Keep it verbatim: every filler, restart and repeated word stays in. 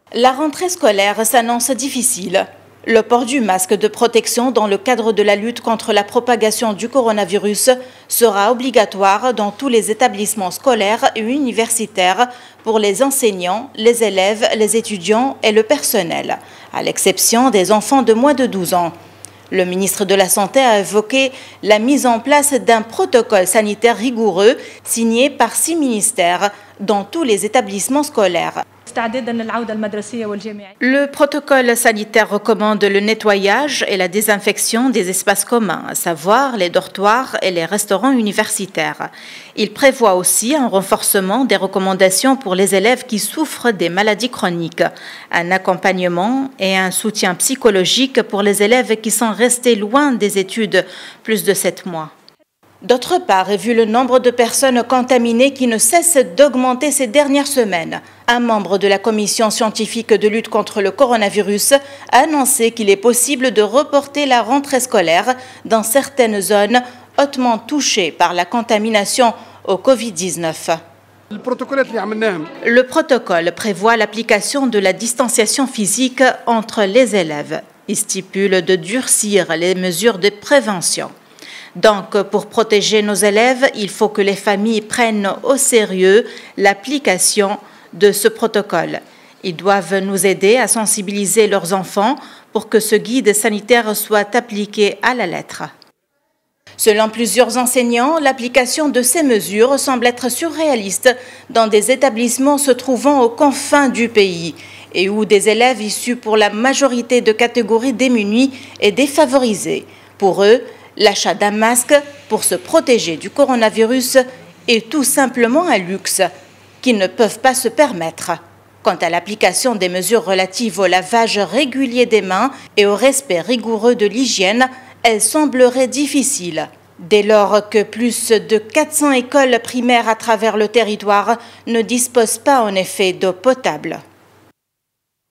La rentrée scolaire s'annonce difficile. Le port du masque de protection dans le cadre de la lutte contre la propagation du coronavirus sera obligatoire dans tous les établissements scolaires et universitaires pour les enseignants, les élèves, les étudiants et le personnel, à l'exception des enfants de moins de douze ans. Le ministre de la Santé a évoqué la mise en place d'un protocole sanitaire rigoureux signé par six ministères dans tous les établissements scolaires. Le protocole sanitaire recommande le nettoyage et la désinfection des espaces communs, à savoir les dortoirs et les restaurants universitaires. Il prévoit aussi un renforcement des recommandations pour les élèves qui souffrent des maladies chroniques, un accompagnement et un soutien psychologique pour les élèves qui sont restés loin des études plus de sept mois. D'autre part, vu le nombre de personnes contaminées qui ne cesse d'augmenter ces dernières semaines, un membre de la commission scientifique de lutte contre le coronavirus a annoncé qu'il est possible de reporter la rentrée scolaire dans certaines zones hautement touchées par la contamination au Covid dix-neuf. Le protocole prévoit l'application de la distanciation physique entre les élèves. Il stipule de durcir les mesures de prévention. Donc, pour protéger nos élèves, il faut que les familles prennent au sérieux l'application de ce protocole. Ils doivent nous aider à sensibiliser leurs enfants pour que ce guide sanitaire soit appliqué à la lettre. Selon plusieurs enseignants, l'application de ces mesures semble être surréaliste dans des établissements se trouvant aux confins du pays et où des élèves issus pour la majorité de catégories démunies et défavorisées. Pour eux, l'achat d'un masque pour se protéger du coronavirus est tout simplement un luxe qu'ils ne peuvent pas se permettre. Quant à l'application des mesures relatives au lavage régulier des mains et au respect rigoureux de l'hygiène, elle semblerait difficile, dès lors que plus de quatre cents écoles primaires à travers le territoire ne disposent pas en effet d'eau potable.